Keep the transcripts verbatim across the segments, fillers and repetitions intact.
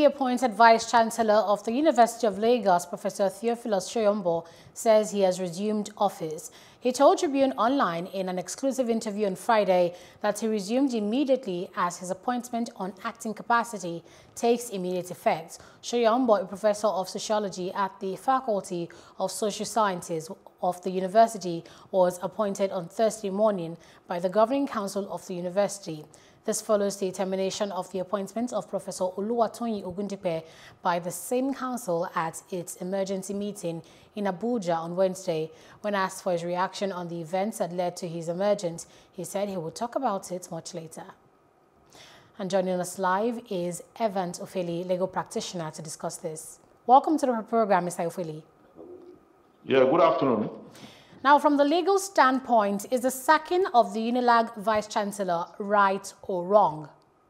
newly appointed Vice-Chancellor of the University of Lagos, Professor Theophilus Soyombo, says he has resumed office. He told Tribune Online in an exclusive interview on Friday that he resumed immediately as his appointment on acting capacity takes immediate effect. Soyombo, a professor of sociology at the Faculty of Social Sciences of the university, was appointed on Thursday morning by the Governing Council of the university. This follows the termination of the appointment of Professor Oluwatoyin Ogundipe by the same council at its emergency meeting in Abuja on Wednesday. When asked for his reaction on the events that led to his emergence, he said he would talk about it much later. And joining us live is Evans Ofeli, legal practitioner, to discuss this. Welcome to the program, Mister Ofeli. Yeah, good afternoon. Now, from the legal standpoint, is the sacking of the UNILAG Vice-Chancellor right or wrong?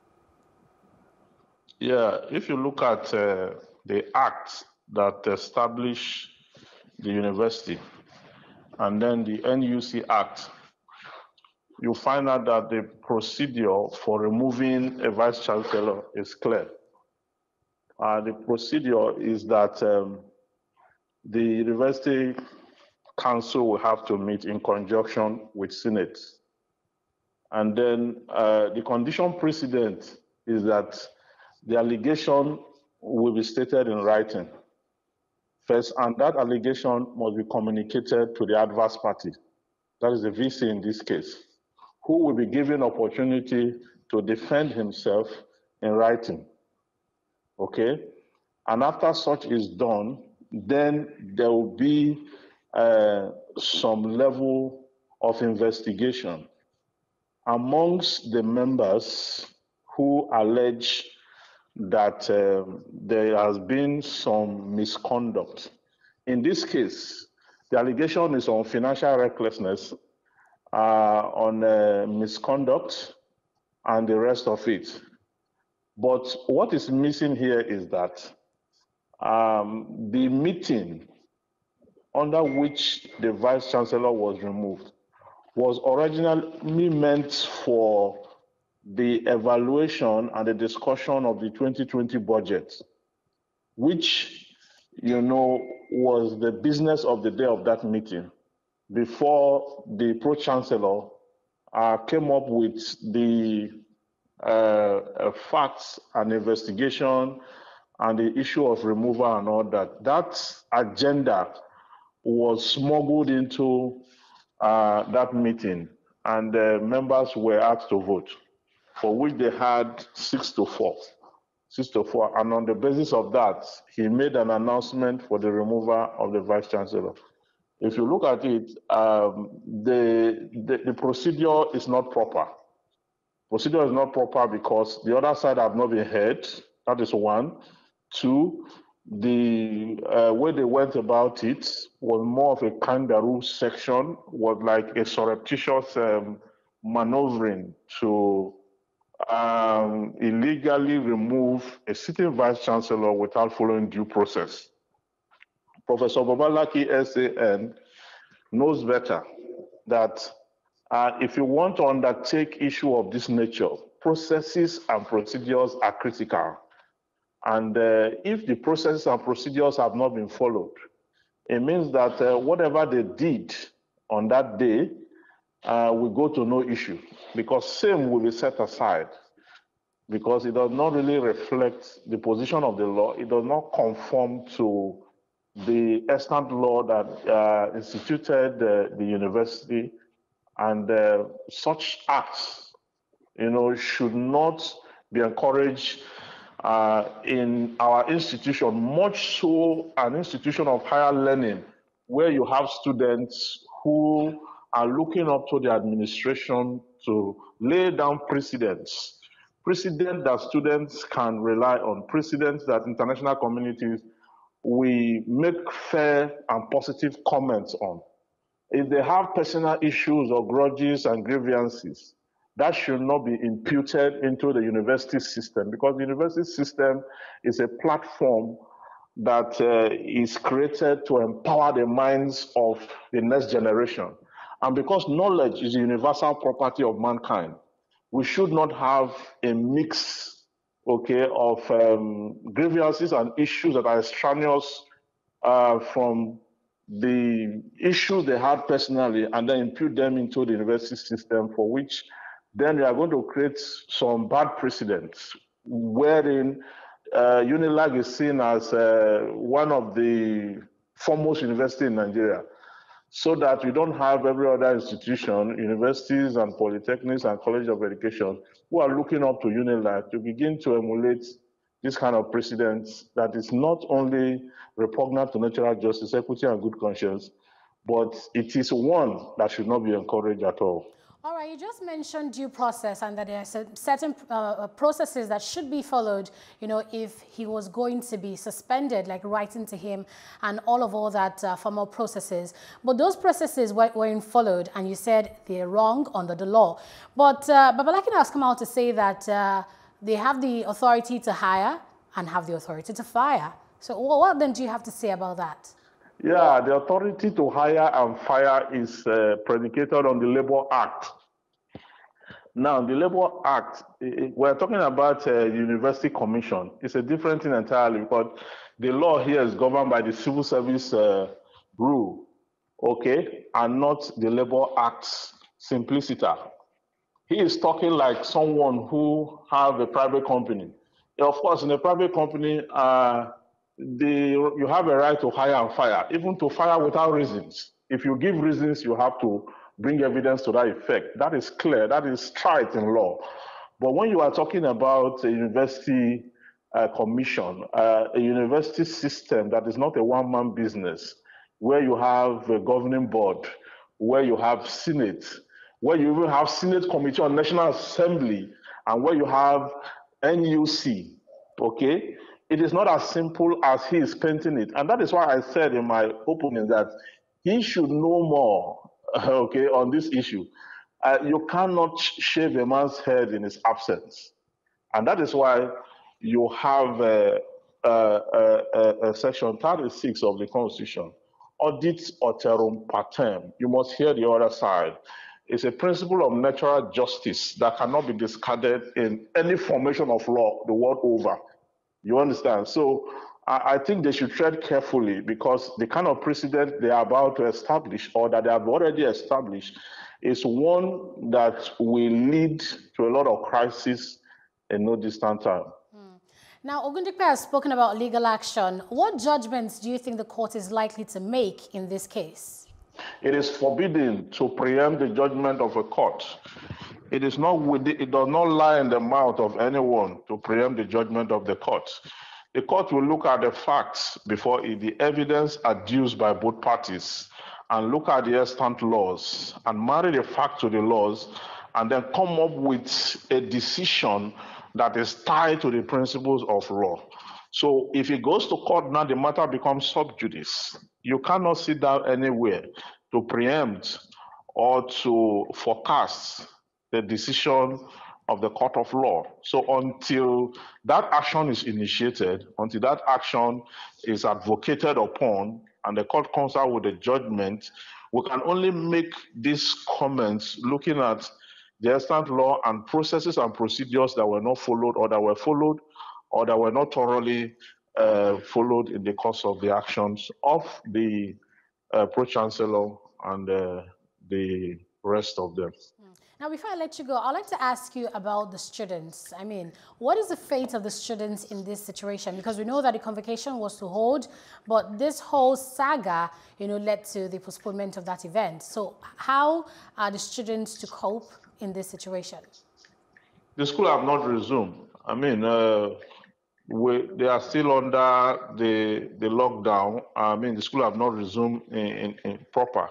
Yeah, if you look at uh, the act that established the university and then the N U C Act, you find out that the procedure for removing a Vice-Chancellor is clear. Uh, the procedure is that um, the university council will have to meet in conjunction with Senate. And then uh, the condition precedent is that the allegation will be stated in writing first, and that allegation must be communicated to the adverse party. That is the V C in this case, who will be given opportunity to defend himself in writing. Okay? And after such is done, then there will be Uh, some level of investigation amongst the members who allege that uh, there has been some misconduct. In this case, the allegation is on financial recklessness, uh, on uh, misconduct, and the rest of it. But what is missing here is that um, the meeting under which the Vice-Chancellor was removed was originally meant for the evaluation and the discussion of the twenty twenty budget, which, you know, was the business of the day of that meeting before the Pro-Chancellor uh, came up with the uh, uh, facts and investigation and the issue of removal and all that. That agenda was smuggled into uh, that meeting, and the members were asked to vote, for which they had six to four. Six to four, and on the basis of that, he made an announcement for the removal of the Vice-Chancellor. If you look at it, um, the, the, the procedure is not proper. Procedure is not proper because the other side have not been heard. That is one. Two, the uh, way they went about it was more of a kangaroo section, was like a surreptitious um, maneuvering to um, illegally remove a sitting vice-chancellor without following due process. Professor Babalaki S A N knows better that uh, if you want to undertake issue of this nature, processes and procedures are critical. And uh, if the processes and procedures have not been followed, it means that uh, whatever they did on that day uh, will go to no issue, because same will be set aside, because it does not really reflect the position of the law. It does not conform to the extant law that uh, instituted uh, the university, and uh, such acts, you know, should not be encouraged Uh, in our institution, much so an institution of higher learning, where you have students who are looking up to the administration to lay down precedents, precedents that students can rely on, precedents that international communities we make fair and positive comments on. If they have personal issues or grudges and grievances, that should not be imputed into the university system, because the university system is a platform that uh, is created to empower the minds of the next generation. And because knowledge is a universal property of mankind, we should not have a mix, okay, of um, grievances and issues that are extraneous uh, from the issues they had personally, and then impute them into the university system, for which then they are going to create some bad precedents, wherein uh, UNILAG is seen as uh, one of the foremost universities in Nigeria, so that we don't have every other institution, universities and polytechnics and college of education, who are looking up to UNILAG to begin to emulate this kind of precedents that is not only repugnant to natural justice, equity, and good conscience, but it is one that should not be encouraged at all. All right, you just mentioned due process and that there are certain uh, processes that should be followed, you know, if he was going to be suspended, like writing to him and all of all that uh, formal processes. But those processes weren't followed, and you said they're wrong under the law. But uh, Babalakina has come out to say that uh, they have the authority to hire and have the authority to fire. So what then do you have to say about that? Yeah, the authority to hire and fire is uh, predicated on the Labour Act. Now, the Labour Act, we're talking about a university commission. It's a different thing entirely, because the law here is governed by the civil service uh, rule, okay, and not the Labour Act's simpliciter. He is talking like someone who have a private company. Of course, in a private company, uh, The, you have a right to hire and fire, even to fire without reasons. If you give reasons, you have to bring evidence to that effect. That is clear, that is straight in law. But when you are talking about a university uh, commission, uh, a university system that is not a one-man business, where you have a governing board, where you have Senate, where you even have Senate Committee on National Assembly, and where you have N U C, okay? It is not as simple as he is painting it. And that is why I said in my opening that he should know more, okay, on this issue. Uh, you cannot shave a man's head in his absence. And that is why you have uh, uh, uh, uh, section thirty-six of the Constitution, audit alterum partem. You must hear the other side. It's a principle of natural justice that cannot be discarded in any formation of law the world over. You understand? So I, I think they should tread carefully, because the kind of precedent they are about to establish, or that they have already established, is one that will lead to a lot of crisis in no distant time. Hmm. Now, Ogundikpe has spoken about legal action. What judgments do you think the court is likely to make in this case? It is forbidden to preempt the judgment of a court. It is not within, it does not lie in the mouth of anyone to preempt the judgment of the court. The court will look at the facts before it, the evidence adduced by both parties, and look at the extant laws and marry the fact to the laws, and then come up with a decision that is tied to the principles of law. So if it goes to court now, the matter becomes sub judice. You cannot sit down anywhere to preempt or to forecast the decision of the court of law. So until that action is initiated, until that action is advocated upon, and the court comes out with a judgment, we can only make these comments looking at the extant law and processes and procedures that were not followed, or that were followed, or that were not thoroughly uh, followed in the course of the actions of the uh, Pro-Chancellor and uh, the rest of them. Now, before I let you go, I'd like to ask you about the students. I mean, what is the fate of the students in this situation? Because we know that the convocation was to hold, but this whole saga, you know, led to the postponement of that event. So how are the students to cope in this situation? The school have not resumed. I mean, uh, we, they are still under the, the lockdown. I mean, the school have not resumed in, in, in proper.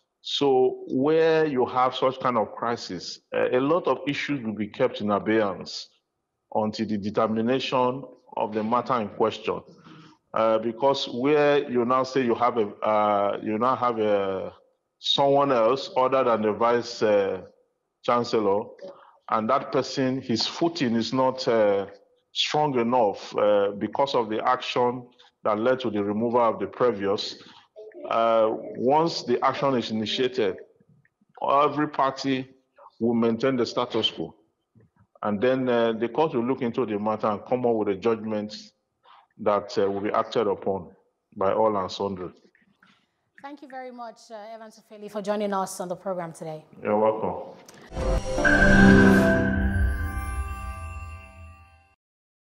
So where you have such kind of crisis, uh, a lot of issues will be kept in abeyance until the determination of the matter in question. Uh, because where you now say you have a, uh, you now have a, someone else other than the vice uh, chancellor, and that person, his footing is not uh, strong enough uh, because of the action that led to the removal of the previous. Uh, once the action is initiated, every party will maintain the status quo. And then uh, the court will look into the matter and come up with a judgment that uh, will be acted upon by all and sundry. Thank you very much, uh, Evans Ofeli, for joining us on the program today. You're welcome.